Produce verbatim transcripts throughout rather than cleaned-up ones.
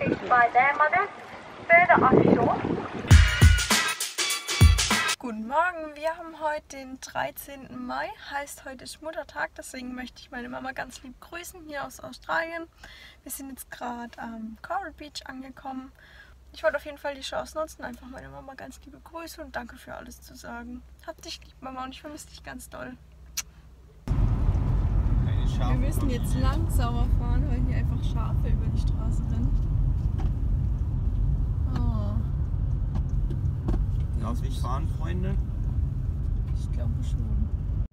by their mother, further offshore. Guten Morgen, wir haben heute den dreizehnten Mai, heißt heute ist Muttertag, deswegen möchte ich meine Mama ganz lieb grüßen hier aus Australien. Wir sind jetzt gerade am Coral Beach angekommen. Ich wollte auf jeden Fall die Chance nutzen, einfach meine Mama ganz liebe Grüße und danke für alles zu sagen. Hab dich lieb, Mama, und ich vermisse dich ganz doll. Wir müssen jetzt langsamer fahren, weil hier einfach Schafe über die Straße rennen. Oh. Hinaus wie ich fahren, Freunde? Ich glaube schon.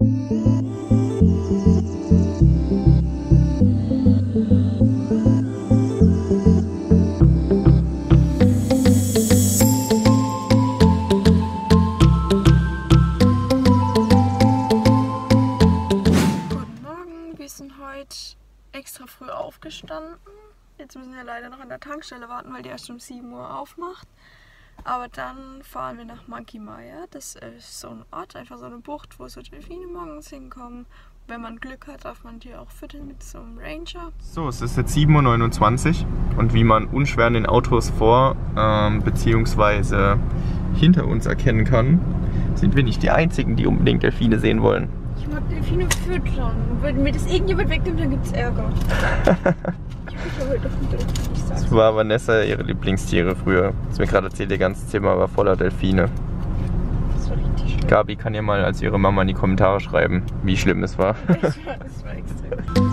Extra früh aufgestanden. Jetzt müssen wir leider noch an der Tankstelle warten, weil die erst um sieben Uhr aufmacht. Aber dann fahren wir nach Monkey Mia. Das ist so ein Ort, einfach so eine Bucht, wo so Delfine morgens hinkommen. Wenn man Glück hat, darf man die auch füttern mit so einem Ranger. So, es ist jetzt sieben Uhr neunundzwanzig und wie man unschwer an den Autos vor ähm, bzw. hinter uns erkennen kann, sind wir nicht die Einzigen, die unbedingt Delfine sehen wollen. Ich mag Delfine füttern. Wenn mir das irgendjemand wegnimmt, dann gibt es Ärger. Ich fütter heute auf dem Delfin, ich sag's. Das war Vanessa ihre Lieblingstiere früher. Das mir gerade erzählt, ihr ganzes Zimmer war voller Delfine. Das war richtig schlimm. Gabi kann ja mal als ihre Mama in die Kommentare schreiben, wie schlimm es war. Das war, das war extrem.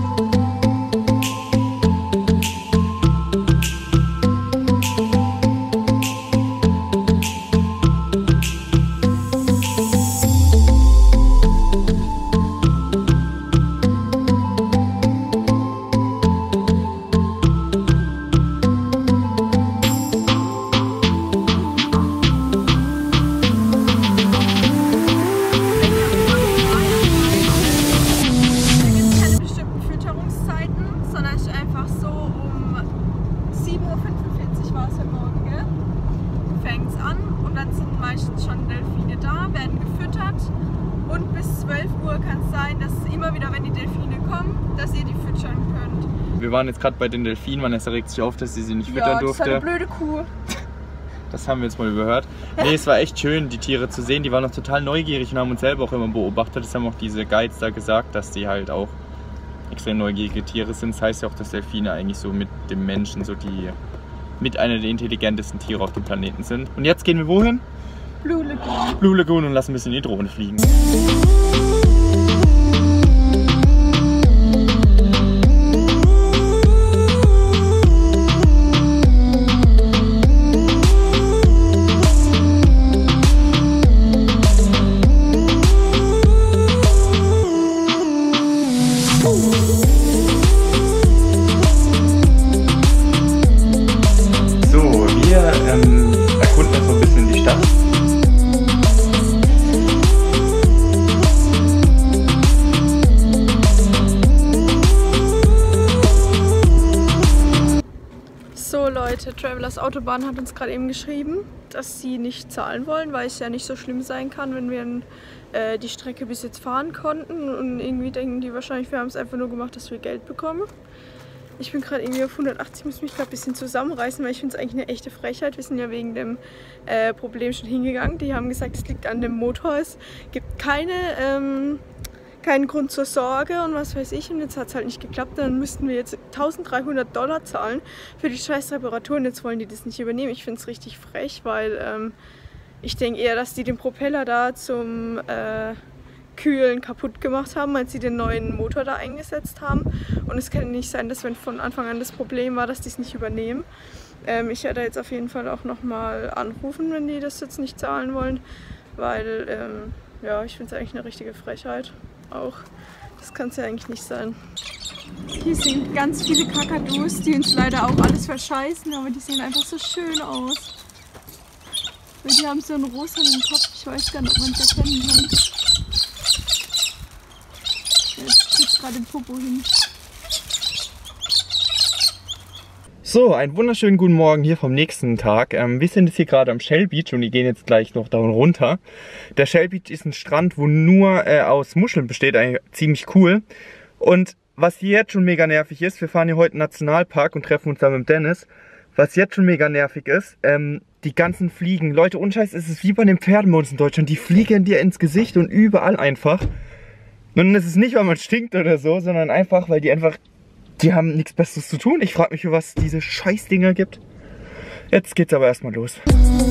Meistens schon Delfine da, werden gefüttert und bis zwölf Uhr kann es sein, dass immer wieder, wenn die Delfine kommen, dass ihr die füttern könnt. Wir waren jetzt gerade bei den Delfinen, Vanessa regt sich auf, dass sie sie nicht füttern ja, durfte. Das ist eine blöde Kuh. Das haben wir jetzt mal überhört. Nee, es war echt schön, die Tiere zu sehen. Die waren noch total neugierig und haben uns selber auch immer beobachtet. Das haben auch diese Guides da gesagt, dass die halt auch extrem neugierige Tiere sind. Das heißt ja auch, dass Delfine eigentlich so mit dem Menschen so die mit einer der intelligentesten Tiere auf dem Planeten sind. Und jetzt gehen wir wohin? Blue Lagoon. Blue Lagoon und lassen ein bisschen die Drohne fliegen. So, wir ähm, erkunden jetzt so ein bisschen die Stadt. So Leute, Travelers Autobahn hat uns gerade eben geschrieben, dass sie nicht zahlen wollen, weil es ja nicht so schlimm sein kann, wenn wir äh, die Strecke bis jetzt fahren konnten. Und irgendwie denken die wahrscheinlich, wir haben es einfach nur gemacht, dass wir Geld bekommen. Ich bin gerade irgendwie auf hundertachtzig, muss mich gerade ein bisschen zusammenreißen, weil ich finde es eigentlich eine echte Frechheit. Wir sind ja wegen dem äh, Problem schon hingegangen. Die haben gesagt, es liegt an dem Motor, es gibt keine... Ähm, keinen Grund zur Sorge und was weiß ich, und jetzt hat es halt nicht geklappt, dann müssten wir jetzt eintausenddreihundert Dollar zahlen für die scheiß Reparatur und jetzt wollen die das nicht übernehmen. Ich finde es richtig frech, weil ähm, ich denke eher, dass die den Propeller da zum äh, Kühlen kaputt gemacht haben, als sie den neuen Motor da eingesetzt haben, und es kann nicht sein, dass wenn von Anfang an das Problem war, dass die es nicht übernehmen. Ähm, ich werde jetzt auf jeden Fall auch nochmal anrufen, wenn die das jetzt nicht zahlen wollen, weil ähm, ja, ich finde es eigentlich eine richtige Frechheit. Auch. Das kann es ja eigentlich nicht sein. Hier sind ganz viele Kakadus, die uns leider auch alles verscheißen, aber die sehen einfach so schön aus. Weil die haben so einen rosanen Kopf, ich weiß gar nicht, ob man es erkennen kann. Jetzt sitzt gerade den Popo hin. So, einen wunderschönen guten Morgen hier vom nächsten Tag. Ähm, wir sind jetzt hier gerade am Shell Beach und wir gehen jetzt gleich noch da runter. Der Shell Beach ist ein Strand, wo nur äh, aus Muscheln besteht, eigentlich ziemlich cool. Und was hier jetzt schon mega nervig ist, wir fahren hier heute in den Nationalpark und treffen uns da mit dem Dennis. was jetzt schon mega nervig ist, ähm, die ganzen Fliegen. Leute, unscheiß, es ist wie bei den Pferden bei uns in Deutschland. Die fliegen dir ins Gesicht und überall einfach. Und dann ist es nicht, weil man stinkt oder so, sondern einfach, weil die einfach, die haben nichts Besseres zu tun. Ich frage mich, für was es diese Scheißdinger gibt. Jetzt geht's aber erstmal los.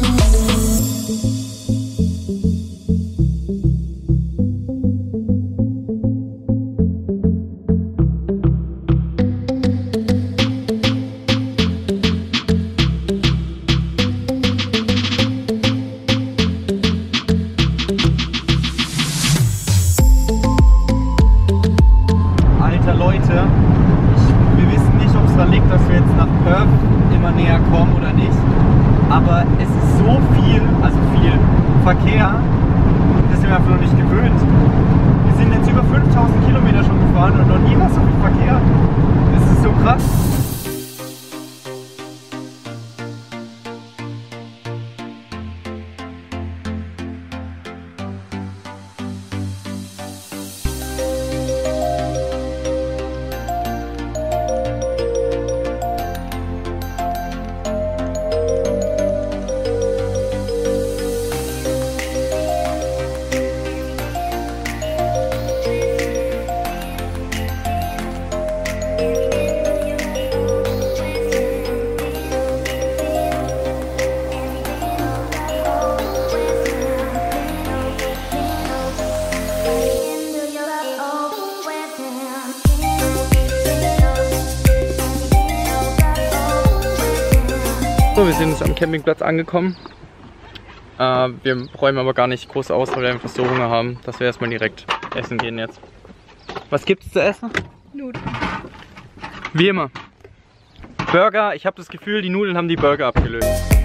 Leute, ich, wir wissen nicht, ob es da liegt, dass wir jetzt nach Perth immer näher kommen oder nicht, aber es ist so viel, also viel Verkehr, das sind wir einfach noch nicht gewöhnt. Wir sind jetzt über fünftausend Kilometer schon gefahren und noch nie war so viel Verkehr. Das ist so krass. So, wir sind jetzt am Campingplatz angekommen. Äh, wir räumen aber gar nicht groß aus, weil wir einfach so Hunger haben, dass wir erstmal direkt essen gehen jetzt. Was gibt es zu essen? Nudeln. Wie immer. Burger, ich habe das Gefühl, die Nudeln haben die Burger abgelöst.